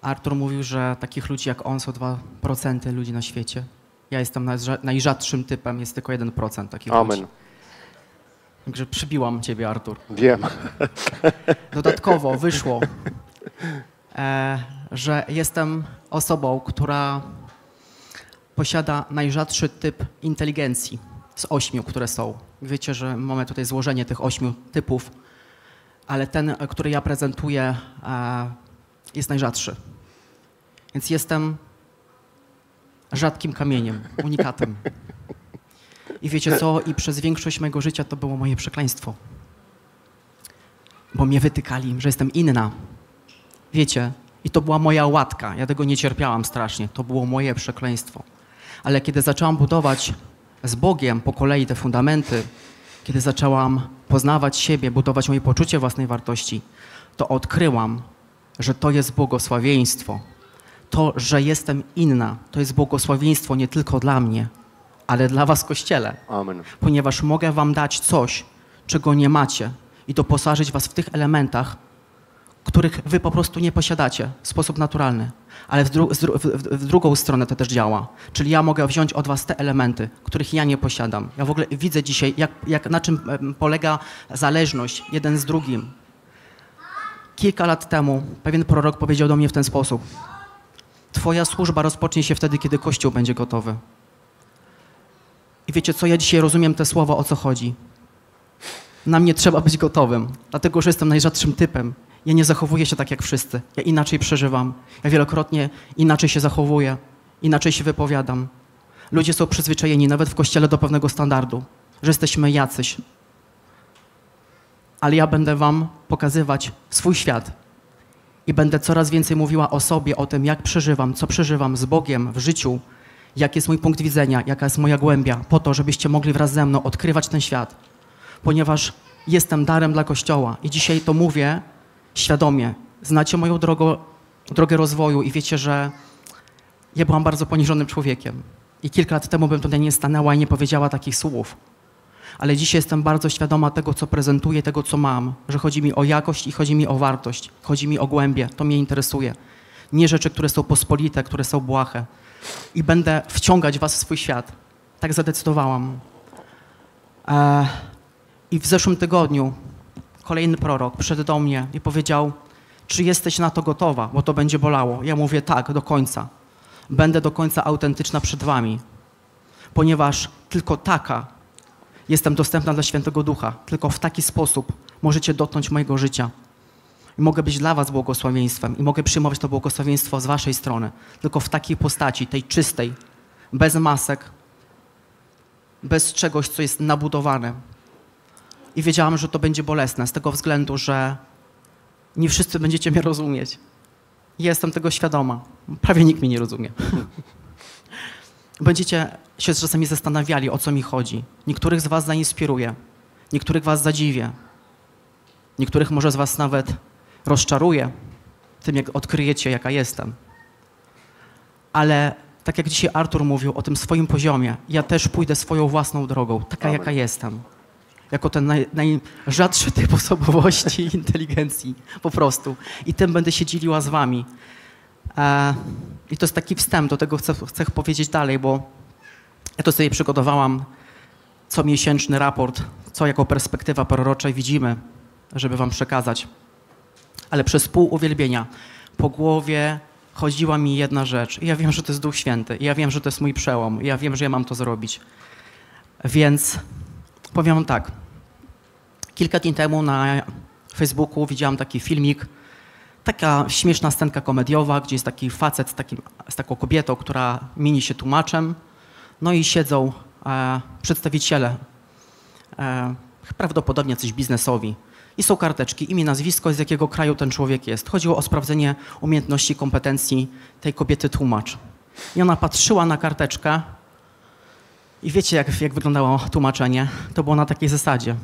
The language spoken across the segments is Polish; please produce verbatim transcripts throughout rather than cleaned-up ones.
Artur mówił, że takich ludzi jak on są dwa procent ludzi na świecie. Ja jestem najrzadszym typem, jest tylko jeden procent takich Amen. ludzi. Także przybiłam ciebie, Artur. Wiem. Dodatkowo wyszło, e, że jestem osobą, która posiada najrzadszy typ inteligencji z ośmiu, które są. Wiecie, że mamy tutaj złożenie tych ośmiu typów, ale ten, który ja prezentuję, e, jest najrzadszy. Więc jestem rzadkim kamieniem, unikatem. I wiecie co? I przez większość mojego życia to było moje przekleństwo. Bo mnie wytykali, że jestem inna. Wiecie? I to była moja łatka. Ja tego nie cierpiałam strasznie. To było moje przekleństwo. Ale kiedy zaczęłam budować z Bogiem po kolei te fundamenty, kiedy zaczęłam poznawać siebie, budować moje poczucie własnej wartości, to odkryłam, że to jest błogosławieństwo. To, że jestem inna, to jest błogosławieństwo nie tylko dla mnie, ale dla was, Kościele. Amen. Ponieważ mogę wam dać coś, czego nie macie i doposażyć was w tych elementach, których wy po prostu nie posiadacie w sposób naturalny. Ale w, dru w, w drugą stronę to też działa. Czyli ja mogę wziąć od was te elementy, których ja nie posiadam. Ja w ogóle widzę dzisiaj, jak, jak, na czym polega zależność jeden z drugim. Kilka lat temu pewien prorok powiedział do mnie w ten sposób. Twoja służba rozpocznie się wtedy, kiedy Kościół będzie gotowy. I wiecie co, ja dzisiaj rozumiem te słowa, o co chodzi. Nam nie trzeba być gotowym, dlatego że jestem najrzadszym typem. Ja nie zachowuję się tak jak wszyscy. Ja inaczej przeżywam. Ja wielokrotnie inaczej się zachowuję, inaczej się wypowiadam. Ludzie są przyzwyczajeni, nawet w Kościele, do pewnego standardu, że jesteśmy jacyś. Ale ja będę wam pokazywać swój świat i będę coraz więcej mówiła o sobie, o tym, jak przeżywam, co przeżywam z Bogiem w życiu, jaki jest mój punkt widzenia, jaka jest moja głębia, po to, żebyście mogli wraz ze mną odkrywać ten świat. Ponieważ jestem darem dla Kościoła i dzisiaj to mówię świadomie. Znacie moją drogę, drogę rozwoju i wiecie, że ja byłam bardzo poniżonym człowiekiem. I kilka lat temu bym tutaj nie stanęła i nie powiedziała takich słów. Ale dzisiaj jestem bardzo świadoma tego, co prezentuję, tego, co mam. Że chodzi mi o jakość i chodzi mi o wartość. Chodzi mi o głębię. To mnie interesuje. Nie rzeczy, które są pospolite, które są błahe. I będę wciągać was w swój świat. Tak zadecydowałam. Eee, I w zeszłym tygodniu kolejny prorok przyszedł do mnie i powiedział, czy jesteś na to gotowa, bo to będzie bolało. Ja mówię tak, do końca. Będę do końca autentyczna przed wami, ponieważ tylko taka jestem dostępna dla Świętego Ducha. Tylko w taki sposób możecie dotknąć mojego życia. I mogę być dla was błogosławieństwem i mogę przyjmować to błogosławieństwo z waszej strony. Tylko w takiej postaci, tej czystej, bez masek, bez czegoś, co jest nabudowane. I wiedziałam, że to będzie bolesne z tego względu, że nie wszyscy będziecie mnie rozumieć. Jestem tego świadoma. Prawie nikt mnie nie rozumie. Będziecie się czasami zastanawiali, o co mi chodzi. Niektórych z was zainspiruję, niektórych was zadziwię, niektórych może z was nawet rozczaruję tym, jak odkryjecie, jaka jestem. Ale tak jak dzisiaj Artur mówił o tym swoim poziomie, ja też pójdę swoją własną drogą, taka Amen. jaka jestem. Jako ten naj, najrzadszy typ osobowości i inteligencji, po prostu. I tym będę się dzieliła z wami. E, I to jest taki wstęp, do tego chcę, chcę powiedzieć dalej, bo ja to sobie przygotowałam comiesięczny raport, co jako perspektywa prorocza widzimy, żeby wam przekazać. Ale przez pół uwielbienia po głowie chodziła mi jedna rzecz. I ja wiem, że to jest Duch Święty. I ja wiem, że to jest mój przełom. I ja wiem, że ja mam to zrobić. Więc powiem wam tak. Kilka dni temu na Facebooku widziałam taki filmik, taka śmieszna scenka komediowa, gdzie jest taki facet z, takim, z taką kobietą, która mieni się tłumaczem. No i siedzą e, przedstawiciele, e, prawdopodobnie jacyś biznesowi. I są karteczki, imię, nazwisko, z jakiego kraju ten człowiek jest. Chodziło o sprawdzenie umiejętności, kompetencji tej kobiety tłumacz. I ona patrzyła na karteczkę i wiecie, jak, jak wyglądało tłumaczenie? To było na takiej zasadzie.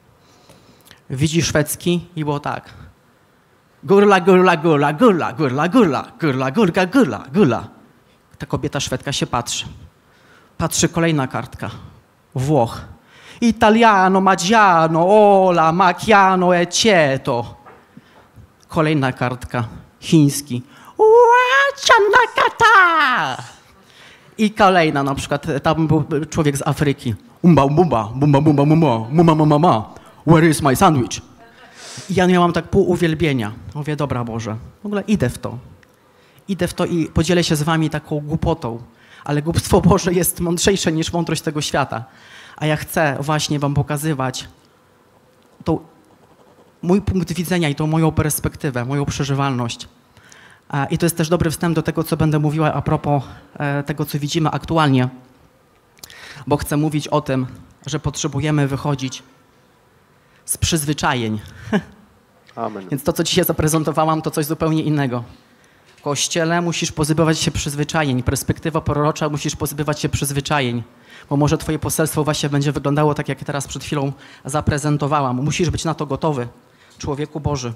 Widzi szwedzki i było tak. Gurla, gurla, gurla, gurla, gurla, gurla, gurla, gurla, gurla, gurla. Ta kobieta Szwedka się patrzy. Patrzy kolejna kartka. Włoch. Italiano, maggiano, ola, macchiano e cieto. Kolejna kartka. Chiński. cianakata! I kolejna na przykład, tam był człowiek z Afryki. Umba, umba, bumba, bumba, bumba, muma, mama, mama. Where is my sandwich? I ja miałam tak pół uwielbienia. Mówię, dobra Boże, w ogóle idę w to. Idę w to i podzielę się z wami taką głupotą. Ale głupstwo Boże jest mądrzejsze niż mądrość tego świata. A ja chcę właśnie wam pokazywać tą, mój punkt widzenia i tą moją perspektywę, moją przeżywalność. I to jest też dobry wstęp do tego, co będę mówiła a propos tego, co widzimy aktualnie. Bo chcę mówić o tym, że potrzebujemy wychodzić z przyzwyczajeń. Amen. Więc to, co dzisiaj zaprezentowałam, to coś zupełnie innego. W Kościele musisz pozbywać się przyzwyczajeń. Perspektywa prorocza, musisz pozbywać się przyzwyczajeń. Bo może twoje poselstwo właśnie będzie wyglądało tak, jak teraz przed chwilą zaprezentowałam. Musisz być na to gotowy, człowieku Boży.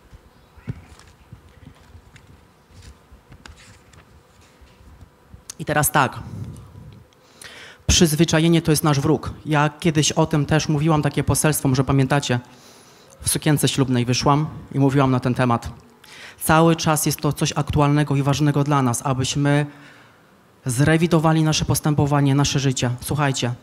I teraz tak. Przyzwyczajenie to jest nasz wróg. Ja kiedyś o tym też mówiłam, takie poselstwo, może pamiętacie. W sukience ślubnej wyszłam i mówiłam na ten temat. Cały czas jest to coś aktualnego i ważnego dla nas, abyśmy zrewidowali nasze postępowanie, nasze życie. Słuchajcie,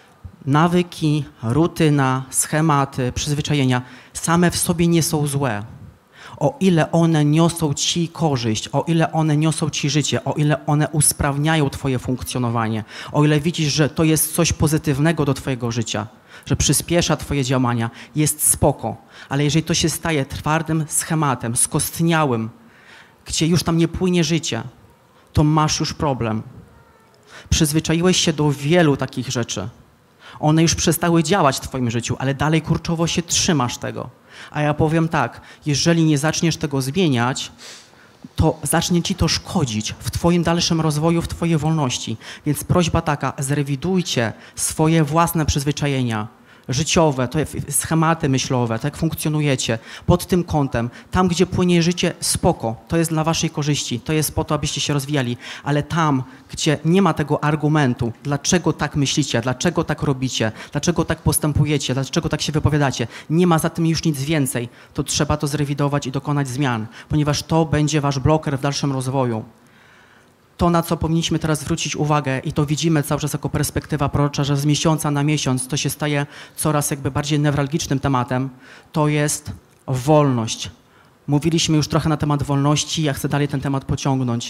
nawyki, rutyna, schematy, przyzwyczajenia same w sobie nie są złe. O ile one niosą ci korzyść, o ile one niosą ci życie, o ile one usprawniają twoje funkcjonowanie, o ile widzisz, że to jest coś pozytywnego do twojego życia, że przyspiesza twoje działania, jest spoko. Ale jeżeli to się staje twardym schematem, skostniałym, gdzie już tam nie płynie życie, to masz już problem. Przyzwyczaiłeś się do wielu takich rzeczy. One już przestały działać w twoim życiu, ale dalej kurczowo się trzymasz tego. A ja powiem tak, jeżeli nie zaczniesz tego zmieniać, to zacznie ci to szkodzić w twoim dalszym rozwoju, w twojej wolności. Więc prośba taka, zrewidujcie swoje własne przyzwyczajenia życiowe, to schematy myślowe, tak jak funkcjonujecie pod tym kątem. Tam, gdzie płynie życie, spoko, to jest dla waszej korzyści, to jest po to, abyście się rozwijali, ale tam, gdzie nie ma tego argumentu, dlaczego tak myślicie, dlaczego tak robicie, dlaczego tak postępujecie, dlaczego tak się wypowiadacie, nie ma za tym już nic więcej, to trzeba to zrewidować i dokonać zmian, ponieważ to będzie wasz bloker w dalszym rozwoju. To, na co powinniśmy teraz zwrócić uwagę i to widzimy cały czas jako perspektywa prorocza, że z miesiąca na miesiąc to się staje coraz jakby bardziej newralgicznym tematem, to jest wolność. Mówiliśmy już trochę na temat wolności, ja chcę dalej ten temat pociągnąć.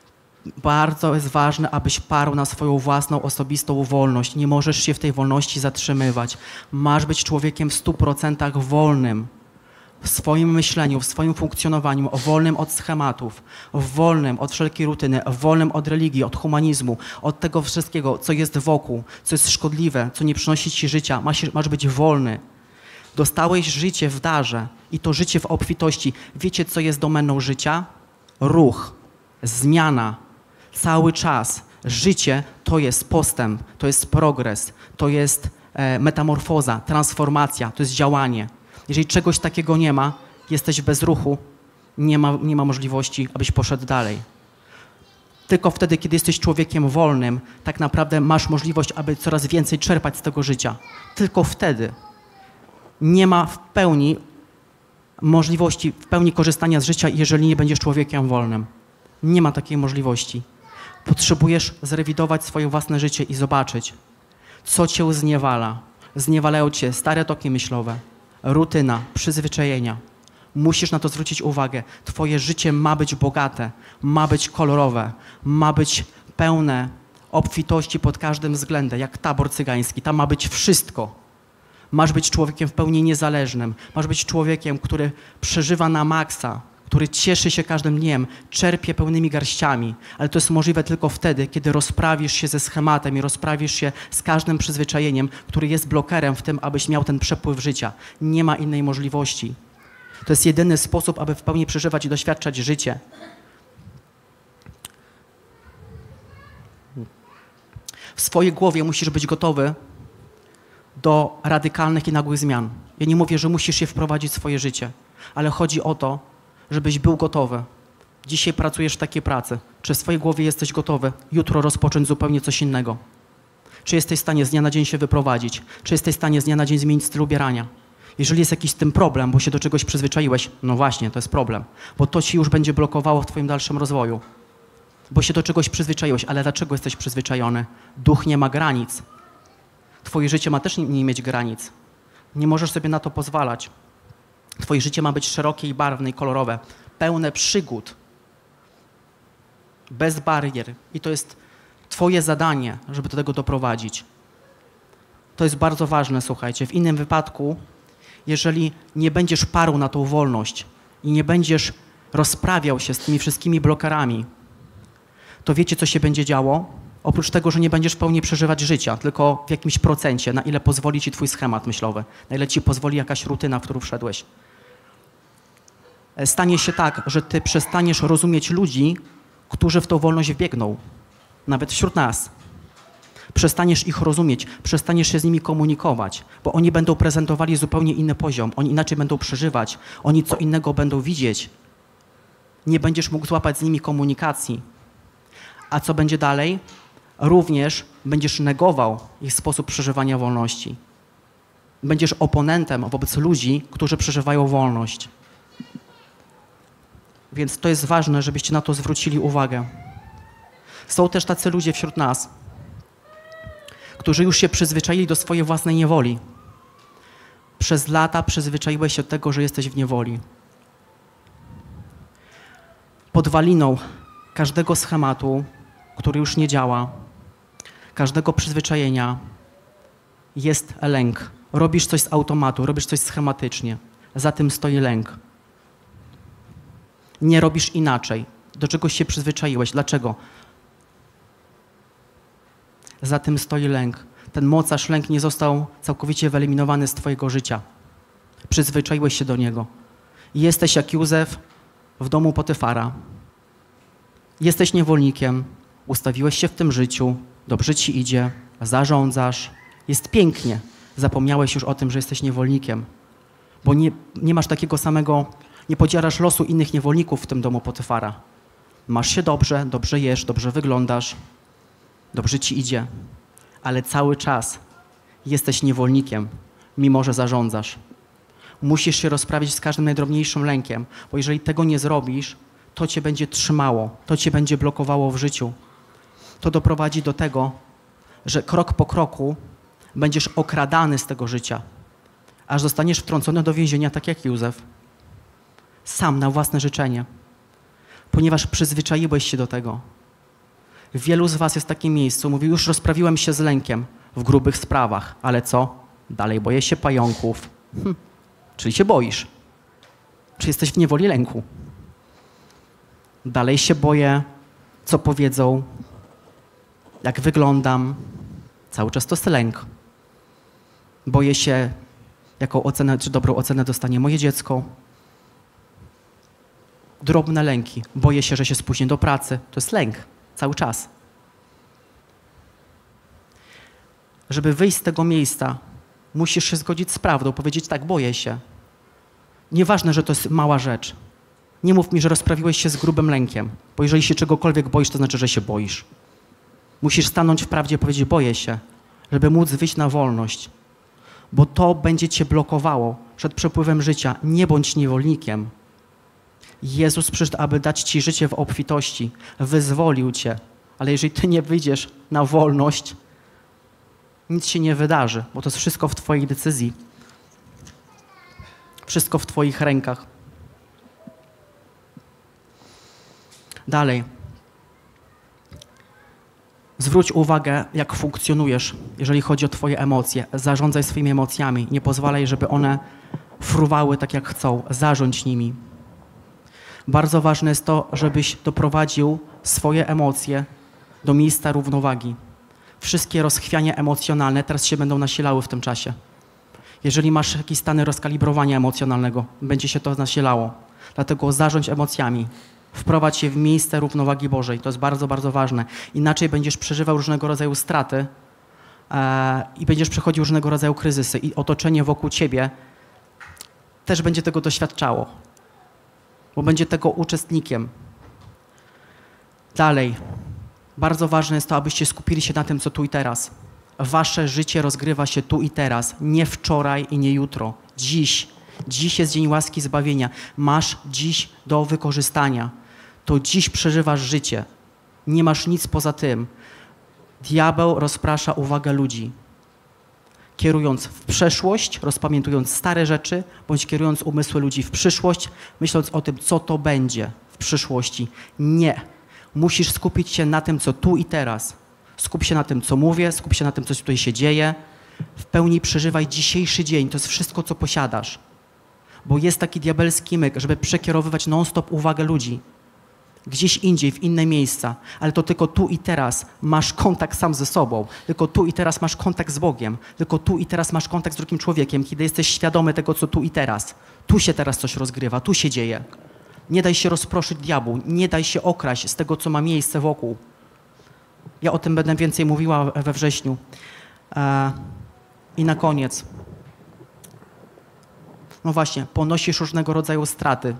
Bardzo jest ważne, abyś parł na swoją własną, osobistą wolność. Nie możesz się w tej wolności zatrzymywać. Masz być człowiekiem w stu procentach wolnym. W swoim myśleniu, w swoim funkcjonowaniu, wolnym od schematów, wolnym od wszelkiej rutyny, wolnym od religii, od humanizmu, od tego wszystkiego, co jest wokół, co jest szkodliwe, co nie przynosi ci życia. Masz, masz być wolny. Dostałeś życie w darze i to życie w obfitości. Wiecie, co jest domeną życia? Ruch, zmiana, cały czas. Życie to jest postęp, to jest progres, to jest e, metamorfoza, transformacja, to jest działanie. Jeżeli czegoś takiego nie ma, jesteś bez ruchu, nie ma, nie ma możliwości, abyś poszedł dalej. Tylko wtedy, kiedy jesteś człowiekiem wolnym, tak naprawdę masz możliwość, aby coraz więcej czerpać z tego życia. Tylko wtedy nie ma w pełni możliwości, w pełni korzystania z życia, jeżeli nie będziesz człowiekiem wolnym. Nie ma takiej możliwości. Potrzebujesz zrewidować swoje własne życie i zobaczyć, co cię zniewala. Zniewalają cię stare toki myślowe, rutyna, przyzwyczajenia. Musisz na to zwrócić uwagę. Twoje życie ma być bogate, ma być kolorowe, ma być pełne obfitości pod każdym względem, jak tabor cygański. Tam ma być wszystko. Masz być człowiekiem w pełni niezależnym. Masz być człowiekiem, który przeżywa na maksa, który cieszy się każdym dniem, czerpie pełnymi garściami. Ale to jest możliwe tylko wtedy, kiedy rozprawisz się ze schematem i rozprawisz się z każdym przyzwyczajeniem, który jest blokerem w tym, abyś miał ten przepływ życia. Nie ma innej możliwości. To jest jedyny sposób, aby w pełni przeżywać i doświadczać życie. W swojej głowie musisz być gotowy do radykalnych i nagłych zmian. Ja nie mówię, że musisz je wprowadzić w swoje życie, ale chodzi o to, żebyś był gotowy. Dzisiaj pracujesz w takiej pracy. Czy w swojej głowie jesteś gotowy jutro rozpocząć zupełnie coś innego? Czy jesteś w stanie z dnia na dzień się wyprowadzić? Czy jesteś w stanie z dnia na dzień zmienić styl ubierania? Jeżeli jest jakiś z tym problem, bo się do czegoś przyzwyczaiłeś, no właśnie, to jest problem, bo to ci już będzie blokowało w twoim dalszym rozwoju. bo się do czegoś przyzwyczaiłeś. Ale dlaczego jesteś przyzwyczajony? Duch nie ma granic. Twoje życie ma też nie, nie mieć granic. Nie możesz sobie na to pozwalać. Twoje życie ma być szerokie i barwne i kolorowe, pełne przygód, bez barier. I to jest twoje zadanie, żeby do tego doprowadzić. To jest bardzo ważne, słuchajcie. W innym wypadku, jeżeli nie będziesz parł na tą wolność i nie będziesz rozprawiał się z tymi wszystkimi blokerami, to wiecie, co się będzie działo? Oprócz tego, że nie będziesz w pełni przeżywać życia, tylko w jakimś procencie, na ile pozwoli ci twój schemat myślowy, na ile ci pozwoli jakaś rutyna, w którą wszedłeś. Stanie się tak, że ty przestaniesz rozumieć ludzi, którzy w tą wolność wbiegną, nawet wśród nas. Przestaniesz ich rozumieć, przestaniesz się z nimi komunikować, bo oni będą prezentowali zupełnie inny poziom, oni inaczej będą przeżywać, oni co innego będą widzieć. Nie będziesz mógł złapać z nimi komunikacji. A co będzie dalej? Również będziesz negował ich sposób przeżywania wolności. Będziesz oponentem wobec ludzi, którzy przeżywają wolność. Więc to jest ważne, żebyście na to zwrócili uwagę. Są też tacy ludzie wśród nas, którzy już się przyzwyczaili do swojej własnej niewoli. Przez lata przyzwyczaiłeś się do tego, że jesteś w niewoli. Podwaliną każdego schematu, który już nie działa, każdego przyzwyczajenia jest lęk. Robisz coś z automatu, robisz coś schematycznie. Za tym stoi lęk. Nie robisz inaczej. Do czegoś się przyzwyczaiłeś. Dlaczego? Za tym stoi lęk. Ten mocarz lęk nie został całkowicie wyeliminowany z twojego życia. Przyzwyczaiłeś się do niego. Jesteś jak Józef w domu Potyfara. Jesteś niewolnikiem, ustawiłeś się w tym życiu, dobrze ci idzie, zarządzasz, jest pięknie. Zapomniałeś już o tym, że jesteś niewolnikiem, bo nie, nie masz takiego samego, nie podzielasz losu innych niewolników w tym domu Potyfara. Masz się dobrze, dobrze jesz, dobrze wyglądasz, dobrze ci idzie, ale cały czas jesteś niewolnikiem, mimo że zarządzasz. Musisz się rozprawić z każdym najdrobniejszym lękiem, bo jeżeli tego nie zrobisz, to cię będzie trzymało, to cię będzie blokowało w życiu. To doprowadzi do tego, że krok po kroku będziesz okradany z tego życia, aż zostaniesz wtrącony do więzienia, tak jak Józef. Sam, na własne życzenie, ponieważ przyzwyczaiłeś się do tego. Wielu z was jest w takim miejscu, mówi, już rozprawiłem się z lękiem w grubych sprawach, ale co? Dalej boję się pająków. Hm. Czyli się boisz. Czy jesteś w niewoli lęku? Dalej się boję, co powiedzą, jak wyglądam. Cały czas to jest lęk. Boję się, jaką ocenę, czy dobrą ocenę dostanie moje dziecko. Drobne lęki. Boję się, że się spóźnię do pracy. To jest lęk. Cały czas. Żeby wyjść z tego miejsca, musisz się zgodzić z prawdą, powiedzieć tak, boję się. Nieważne, że to jest mała rzecz. Nie mów mi, że rozprawiłeś się z grubym lękiem, bo jeżeli się czegokolwiek boisz, to znaczy, że się boisz. Musisz stanąć w prawdzie i powiedzieć, boję się, żeby móc wyjść na wolność, bo to będzie cię blokowało przed przepływem życia. Nie bądź niewolnikiem. Jezus przyszedł, aby dać ci życie w obfitości. Wyzwolił cię, ale jeżeli ty nie wyjdziesz na wolność, nic się nie wydarzy, bo to jest wszystko w twojej decyzji. Wszystko w twoich rękach. Dalej. Zwróć uwagę, jak funkcjonujesz, jeżeli chodzi o twoje emocje. Zarządzaj swoimi emocjami. Nie pozwalaj, żeby one fruwały tak, jak chcą. Zarządź nimi. Bardzo ważne jest to, żebyś doprowadził swoje emocje do miejsca równowagi. Wszystkie rozchwiania emocjonalne teraz się będą nasilały w tym czasie. Jeżeli masz jakieś stany rozkalibrowania emocjonalnego, będzie się to nasilało. Dlatego zarządź emocjami. Wprowadź je w miejsce równowagi Bożej. To jest bardzo, bardzo ważne. Inaczej będziesz przeżywał różnego rodzaju straty e, i będziesz przechodził różnego rodzaju kryzysy i otoczenie wokół ciebie też będzie tego doświadczało, bo będzie tego uczestnikiem. Dalej. Bardzo ważne jest to, abyście skupili się na tym, co tu i teraz. Wasze życie rozgrywa się tu i teraz, nie wczoraj i nie jutro. Dziś. Dziś jest dzień łaski zbawienia. Masz dziś do wykorzystania. To dziś przeżywasz życie. Nie masz nic poza tym. Diabeł rozprasza uwagę ludzi, kierując w przeszłość, rozpamiętując stare rzeczy, bądź kierując umysły ludzi w przyszłość, myśląc o tym, co to będzie w przyszłości. Nie. Musisz skupić się na tym, co tu i teraz. Skup się na tym, co mówię, skup się na tym, co tutaj się dzieje. W pełni przeżywaj dzisiejszy dzień. To jest wszystko, co posiadasz. Bo jest taki diabelski myk, żeby przekierowywać non-stop uwagę ludzi. Gdzieś indziej, w inne miejsca. Ale to tylko tu i teraz masz kontakt sam ze sobą. Tylko tu i teraz masz kontakt z Bogiem. Tylko tu i teraz masz kontakt z drugim człowiekiem, kiedy jesteś świadomy tego, co tu i teraz. Tu się teraz coś rozgrywa, tu się dzieje. Nie daj się rozproszyć diabłu. Nie daj się okraść z tego, co ma miejsce wokół. Ja o tym będę więcej mówiła we wrześniu. E, I na koniec. No właśnie, ponosisz różnego rodzaju straty.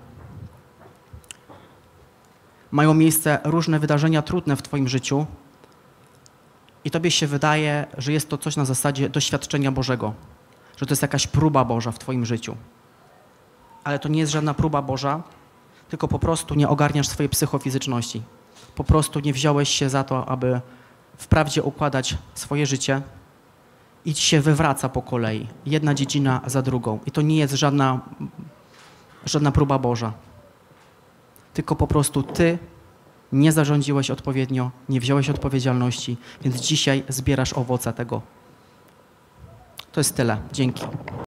Mają miejsce różne wydarzenia trudne w twoim życiu i tobie się wydaje, że jest to coś na zasadzie doświadczenia Bożego, że to jest jakaś próba Boża w twoim życiu. Ale to nie jest żadna próba Boża, tylko po prostu nie ogarniasz swojej psychofizyczności. Po prostu nie wziąłeś się za to, aby wprawdzie układać swoje życie i ci się wywraca po kolei, jedna dziedzina za drugą. I to nie jest żadna, żadna próba Boża. Tylko po prostu ty nie zarządziłeś odpowiednio, nie wziąłeś odpowiedzialności, więc dzisiaj zbierasz owoce tego. To jest tyle. Dzięki.